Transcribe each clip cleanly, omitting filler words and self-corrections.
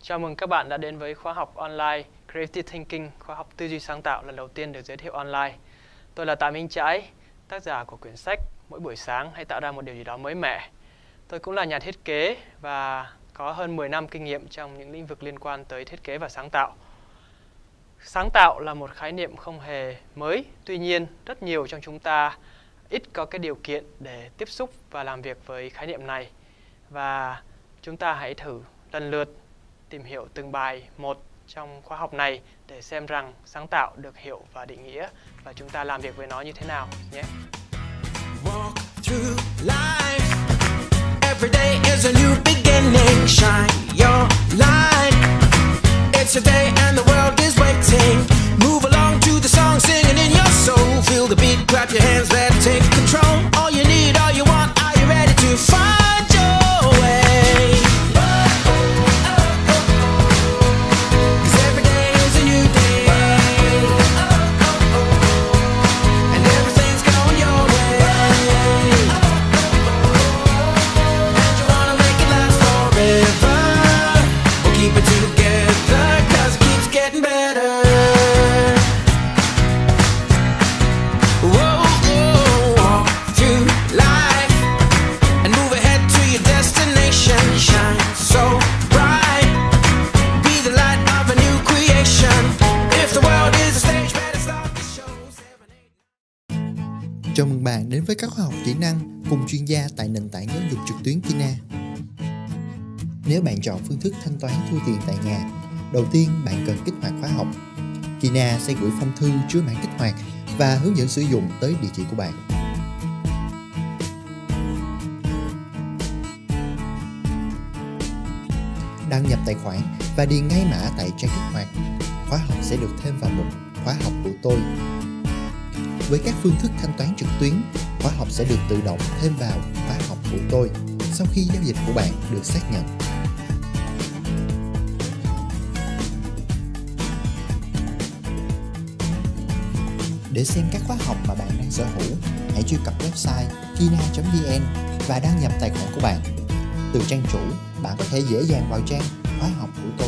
Chào mừng các bạn đã đến với khóa học online Creative Thinking, khóa học tư duy sáng tạo lần đầu tiên được giới thiệu online. Tôi là Tạ Minh Trãi, tác giả của quyển sách Mỗi buổi sáng hãy tạo ra một điều gì đó mới mẻ. Tôi cũng là nhà thiết kế và có hơn 10 năm kinh nghiệm trong những lĩnh vực liên quan tới thiết kế và sáng tạo. Sáng tạo là một khái niệm không hề mới, tuy nhiên rất nhiều trong chúng ta ít có cái điều kiện để tiếp xúc và làm việc với khái niệm này. Và chúng ta hãy thử lần lượt tìm hiểu từng bài một trong khóa học này để xem rằng sáng tạo được hiểu và định nghĩa và chúng ta làm việc với nó như thế nào nhé. Walk through life. Every day is a new beginning. Shine your light. It's a day and the world is waiting. Move along to the song, singing in your soul. Feel the beat, clap your hands, let's take control. All you need, all you want, are you ready to find your way? Chào mừng bạn đến với các khóa học kỹ năng cùng chuyên gia tại nền tảng giáo dục trực tuyến Kina. Nếu bạn chọn phương thức thanh toán thu tiền tại nhà, đầu tiên bạn cần kích hoạt khóa học. Kina sẽ gửi phong thư chứa mã kích hoạt và hướng dẫn sử dụng tới địa chỉ của bạn. Đăng nhập tài khoản và điền ngay mã tại trang kích hoạt. Khóa học sẽ được thêm vào mục khóa học của tôi. Với các phương thức thanh toán trực tuyến, khóa học sẽ được tự động thêm vào khóa học của tôi sau khi giao dịch của bạn được xác nhận. Để xem các khóa học mà bạn đang sở hữu, hãy truy cập website kina.vn và đăng nhập tài khoản của bạn. Từ trang chủ, bạn có thể dễ dàng vào trang khóa học của tôi.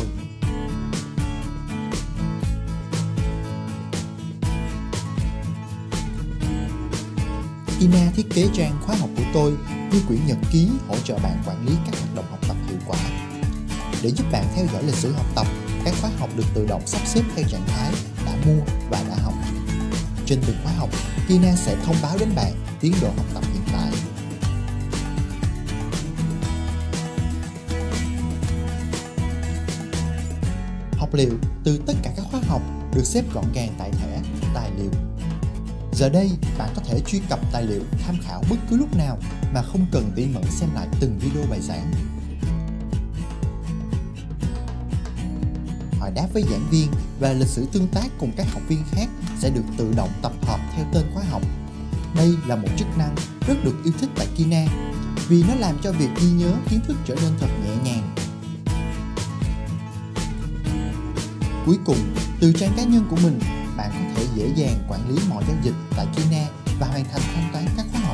Kina thiết kế trang khóa học của tôi như quyển nhật ký hỗ trợ bạn quản lý các hoạt động học tập hiệu quả. Để giúp bạn theo dõi lịch sử học tập, các khóa học được tự động sắp xếp theo trạng thái đã mua và đã học. Trên từng khóa học, Kina sẽ thông báo đến bạn tiến độ học tập hiện tại. Học liệu từ tất cả các khóa học được xếp gọn gàng tại thẻ tài liệu. Giờ đây, bạn có thể truy cập tài liệu tham khảo bất cứ lúc nào mà không cần tỉ mẩn xem lại từng video bài giảng. Hỏi đáp với giảng viên và lịch sử tương tác cùng các học viên khác sẽ được tự động tập hợp theo tên khóa học. Đây là một chức năng rất được yêu thích tại Kina vì nó làm cho việc ghi nhớ kiến thức trở nên thật nhẹ nhàng. Cuối cùng, từ trang cá nhân của mình, bạn có thể dễ dàng quản lý mọi giao dịch tại Kina và hoàn thành thanh toán các khóa học.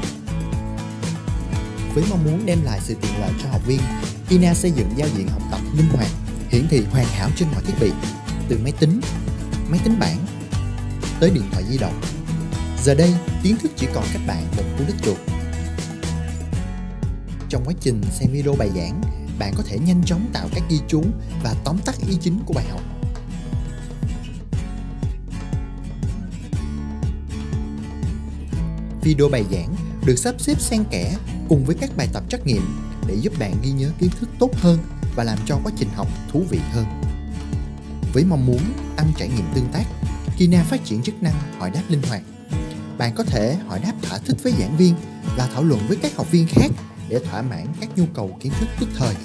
Với mong muốn đem lại sự tiện lợi cho học viên, Kina xây dựng giao diện học tập linh hoạt, hiển thị hoàn hảo trên mọi thiết bị, từ máy tính bảng tới điện thoại di động. Giờ đây, kiến thức chỉ còn cách bạn một cú đích chuột. Trong quá trình xem video bài giảng, bạn có thể nhanh chóng tạo các ghi chú và tóm tắt ý chính của bài học. Video bài giảng được sắp xếp xen kẽ cùng với các bài tập trắc nghiệm để giúp bạn ghi nhớ kiến thức tốt hơn và làm cho quá trình học thú vị hơn. Với mong muốn tăng trải nghiệm tương tác, Kina phát triển chức năng hỏi đáp linh hoạt. Bạn có thể hỏi đáp thỏa thích với giảng viên và thảo luận với các học viên khác để thỏa mãn các nhu cầu kiến thức tức thời.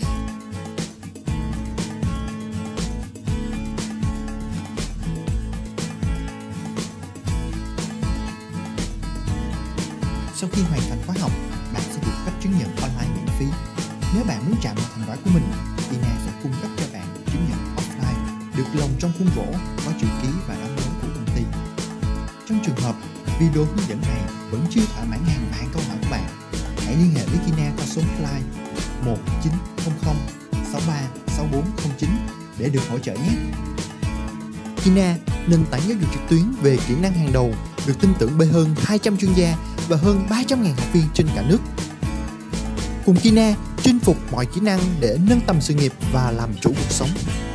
Sau khi hoàn thành khóa học, bạn sẽ được cấp chứng nhận online miễn phí. Nếu bạn muốn chạm vào thành quả của mình, Kina sẽ cung cấp cho bạn chứng nhận offline được lồng trong khuôn gỗ có chữ ký và đóng dấu của công ty. Trong trường hợp video hướng dẫn này vẫn chưa thỏa mãn hàng vạn câu hỏi của bạn, hãy liên hệ với Kina qua số hotline 1900 63 6409 để được hỗ trợ nhé. Kina, nền tảng giáo dục trực tuyến về kỹ năng hàng đầu, được tin tưởng bởi hơn 200 chuyên gia và hơn 300.000 học viên trên cả nước. Cùng Kina, chinh phục mọi kỹ năng để nâng tầm sự nghiệp và làm chủ cuộc sống.